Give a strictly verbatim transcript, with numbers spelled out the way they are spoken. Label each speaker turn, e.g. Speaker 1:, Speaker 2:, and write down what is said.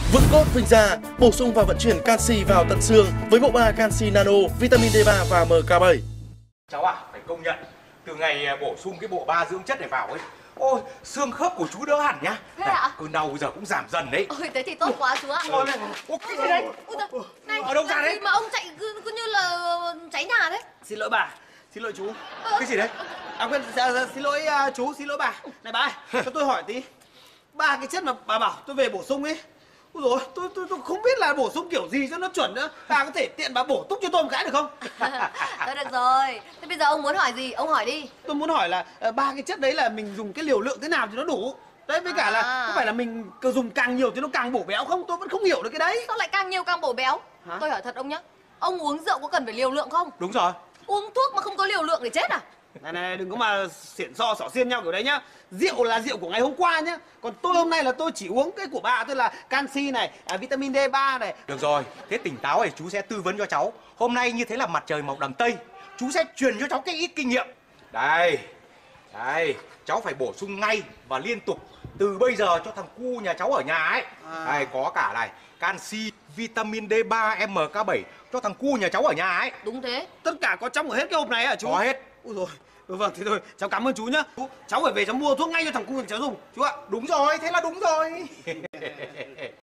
Speaker 1: Vững cốt vinh da, bổ sung và vận chuyển canxi vào tận xương với bộ ba canxi nano, vitamin D ba và M K bảy.
Speaker 2: Cháu à, phải công nhận từ ngày bổ sung cái bộ ba dưỡng chất này vào ấy, ôi xương khớp của chú đỡ hẳn nhá.
Speaker 3: Thế ạ?
Speaker 2: Cơn đau giờ cũng giảm dần đấy.
Speaker 3: Ôi thế thì tốt quá chú ạ.
Speaker 2: Ôi, ôi cái gì đấy?
Speaker 3: Này,
Speaker 2: ở đâu ra đấy?
Speaker 3: mà ông chạy cứ, cứ như là cháy nhà đấy.
Speaker 4: Xin lỗi bà, xin lỗi chú.
Speaker 2: Cái gì đấy?
Speaker 4: À quên, xin lỗi uh, chú, xin lỗi bà. Này bà ơi, cho tôi hỏi tí. Ba cái chất mà bà bảo tôi về bổ sung ấy, ôi dồi, tôi, tôi tôi không biết là bổ sung kiểu gì cho nó chuẩn nữa. Bà có thể tiện bà bổ túc cho tôi một cái được không?
Speaker 3: Thôi được rồi. Thế bây giờ ông muốn hỏi gì? Ông hỏi đi.
Speaker 4: Tôi muốn hỏi là uh, ba cái chất đấy là mình dùng cái liều lượng thế nào thì nó đủ. Đấy, với cả à. là có phải là mình cứ dùng càng nhiều thì nó càng bổ béo không? Tôi vẫn không hiểu được cái đấy.
Speaker 3: Sao lại càng nhiều càng bổ béo? Hả? Tôi hỏi thật ông nhá. Ông uống rượu có cần phải liều lượng không?
Speaker 2: Đúng rồi.
Speaker 3: Uống thuốc mà không có liều lượng để chết à?
Speaker 4: Này này, đừng có mà xỉn xo xỏ xiên nhau kiểu đấy nhá. Rượu là rượu của ngày hôm qua nhá. Còn tôi hôm nay là tôi chỉ uống cái của bà, tôi là canxi này, à, vitamin D ba này.
Speaker 2: Được rồi, thế tỉnh táo này chú sẽ tư vấn cho cháu. Hôm nay như thế là mặt trời mọc đằng Tây, chú sẽ truyền cho cháu cái ít kinh nghiệm. Đây, đây, cháu phải bổ sung ngay và liên tục từ bây giờ cho thằng cu nhà cháu ở nhà ấy. À. Đây, có cả này, canxi, vitamin D ba, M K bảy cho thằng cu nhà cháu ở nhà ấy.
Speaker 3: Đúng thế.
Speaker 4: Tất cả có trong ở hết cái hộp này à chú?
Speaker 2: Có hết.
Speaker 4: Ui rồi, vâng, thế thôi, cháu cảm ơn chú nhá. Chú, cháu phải về cháu mua thuốc ngay cho thằng cu nhà cháu dùng, chú ạ.
Speaker 2: Đúng rồi, thế là đúng rồi.